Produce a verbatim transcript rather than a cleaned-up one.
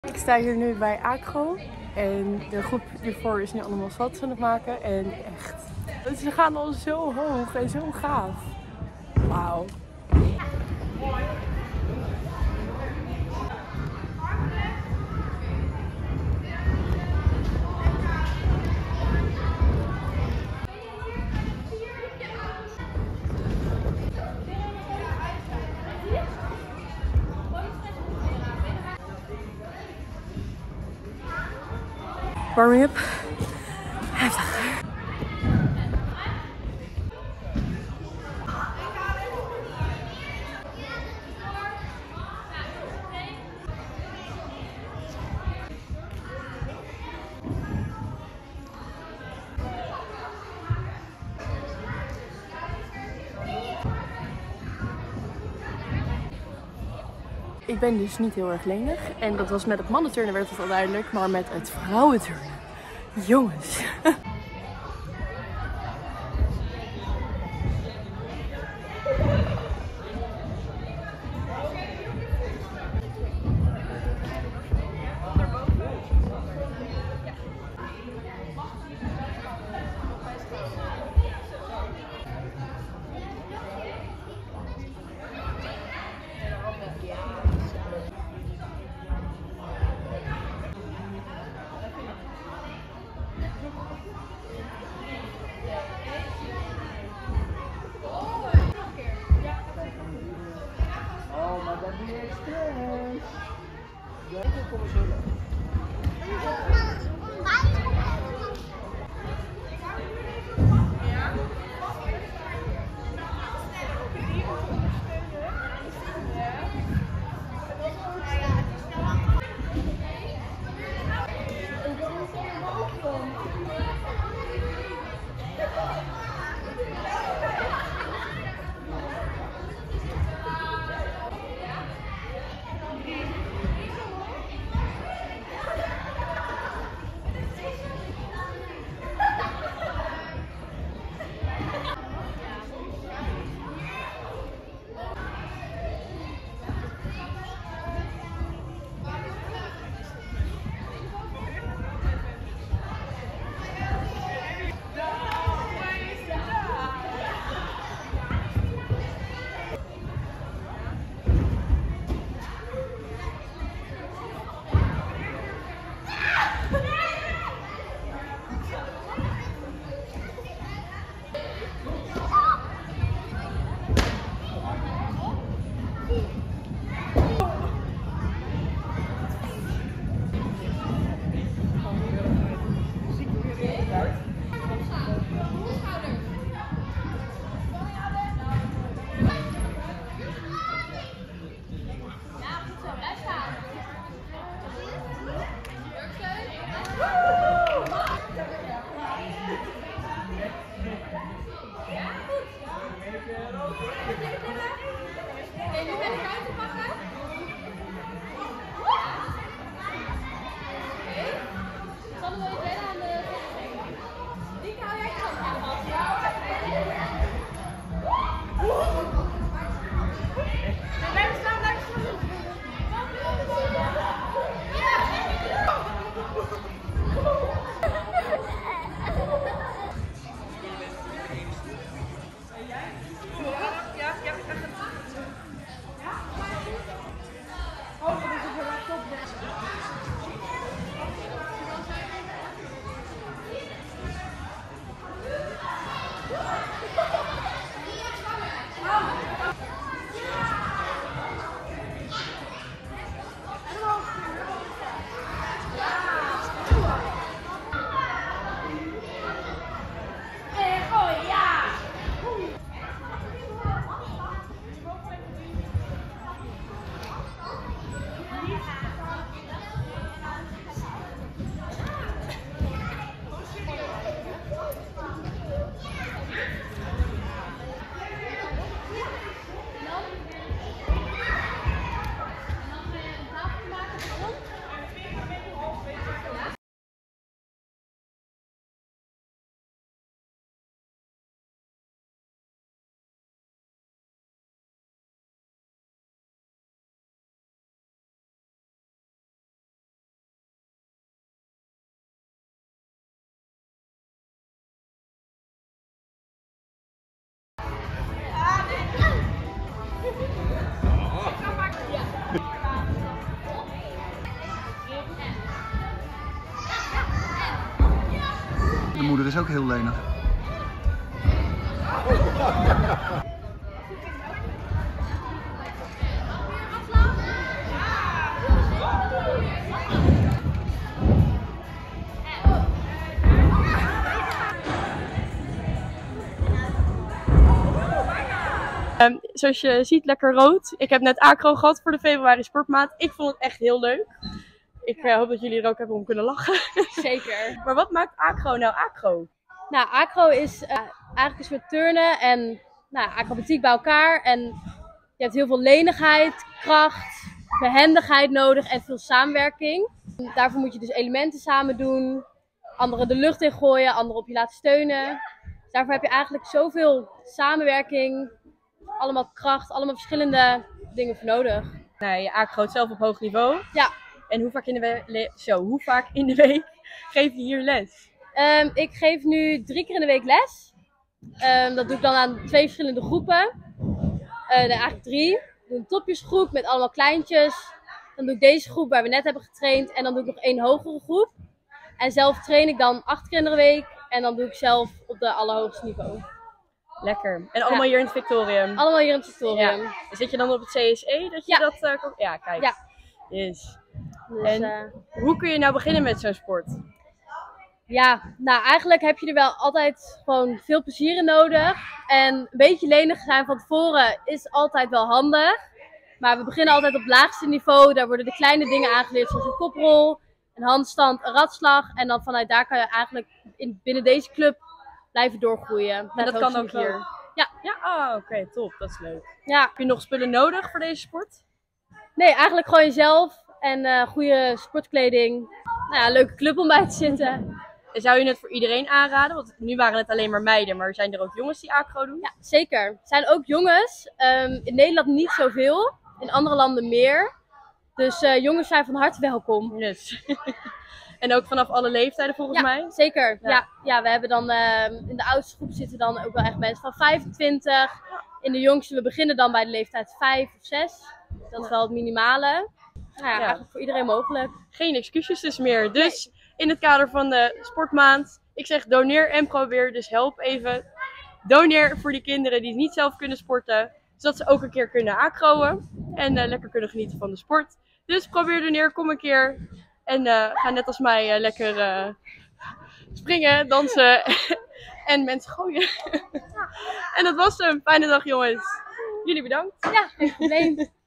Ik sta hier nu bij Acro en de groep hiervoor is nu allemaal foto's aan het maken en echt, ze gaan al zo hoog en zo gaaf. Wauw. Warming up. Heftig. Ik ben dus niet heel erg lenig en dat was met het mannenturnen werd het al duidelijk, maar met het vrouwenturnen, jongens. De moeder is ook heel lenig. Um, zoals je ziet, lekker rood. Ik heb net acro gehad voor de februari sportmaand. Ik vond het echt heel leuk. Ik uh, hoop dat jullie er ook hebben om kunnen lachen. Zeker. Maar wat maakt acro nou acro? Nou, acro is uh, eigenlijk een soort turnen en nou, acrobatiek bij elkaar. En je hebt heel veel lenigheid, kracht, behendigheid nodig en veel samenwerking. En daarvoor moet je dus elementen samen doen, anderen de lucht in gooien, anderen op je laten steunen. Dus daarvoor heb je eigenlijk zoveel samenwerking, allemaal kracht, allemaal verschillende dingen voor nodig. Nou, je acroot zelf op hoog niveau. Ja. En hoe vaak in de week, zo, hoe vaak in de week geef je hier les? Um, ik geef nu drie keer in de week les. Um, dat doe ik dan aan twee verschillende groepen. Uh, nee, eigenlijk drie. Ik doe een topjesgroep met allemaal kleintjes. Dan doe ik deze groep waar we net hebben getraind. En dan doe ik nog één hogere groep. En zelf train ik dan acht keer in de week. En dan doe ik zelf op de allerhoogste niveau. Lekker. En allemaal ja. hier in het Victorium? Allemaal hier in het Victorium. Ja. Zit je dan op het C S E? Dat je ja. dat, uh, kan... Ja, kijk. Ja. Yes. Dus, en uh... hoe kun je nou beginnen met zo'n sport? Ja, nou eigenlijk heb je er wel altijd gewoon veel plezier in nodig. En een beetje lenig zijn van tevoren is altijd wel handig. Maar we beginnen altijd op het laagste niveau. Daar worden de kleine dingen aangeleerd zoals een koprol, een handstand, een ratslag. En dan vanuit daar kan je eigenlijk in, binnen deze club blijven doorgroeien. En dat kan ook hier? Ja. Ja, oh, oké, okay, top. Dat is leuk. Ja. Heb je nog spullen nodig voor deze sport? Nee, eigenlijk gewoon jezelf en uh, goede sportkleding. Nou ja, een leuke club om bij te zitten. En zou je het voor iedereen aanraden? Want nu waren het alleen maar meiden, maar zijn er ook jongens die acro doen? Ja, zeker. Er zijn ook jongens. Um, in Nederland niet zoveel. In andere landen meer. Dus uh, jongens zijn van harte welkom. Yes. En ook vanaf alle leeftijden volgens ja, mij? Zeker. Ja. Ja, ja, we hebben dan uh, in de oudste groep zitten dan ook wel echt mensen van vijfentwintig. In de jongste, we beginnen dan bij de leeftijd vijf of zes. Dat is wel het minimale. Nou ja, ja. Eigenlijk voor iedereen mogelijk. Geen excuses dus meer. Dus nee. In het kader van de sportmaand, ik zeg doneer en probeer. Dus help even. Doneer voor die kinderen die niet zelf kunnen sporten. Zodat ze ook een keer kunnen acroën. En uh, lekker kunnen genieten van de sport. Dus probeer doneer, kom een keer. En uh, ga net als mij uh, lekker uh, springen, dansen en mensen gooien. En dat was hem. Fijne dag jongens. Jullie bedankt. Ja, geen probleem.